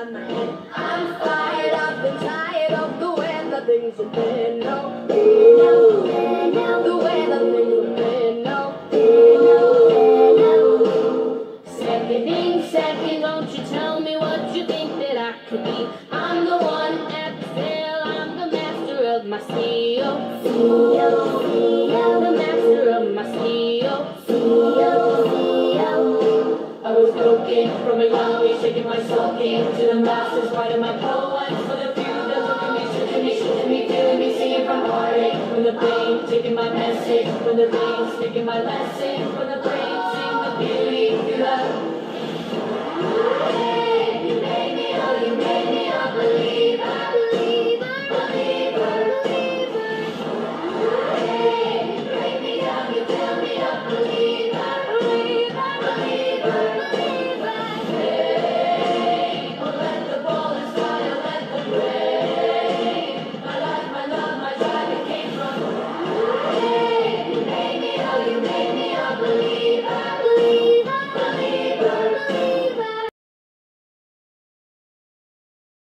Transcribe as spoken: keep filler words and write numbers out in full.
behind my head. I'm fired up and tired of the way that things have been. No, no, no, the way that things have been. No, no, no. Seconding, second, don't you tell me what you think that I could be. I'm the one at the sail, I'm the master of my steel. Steel, steel, the master of my steel. Steel, steel. I was broken from a young age, taking my sulking to the masses, writing my poems for the few that look at me, shooting me, shooting me, feeling me, singing from heartache, from the pain, taking my message, from the veins, speaking my lesson, from the brain, sing the beauty, you love.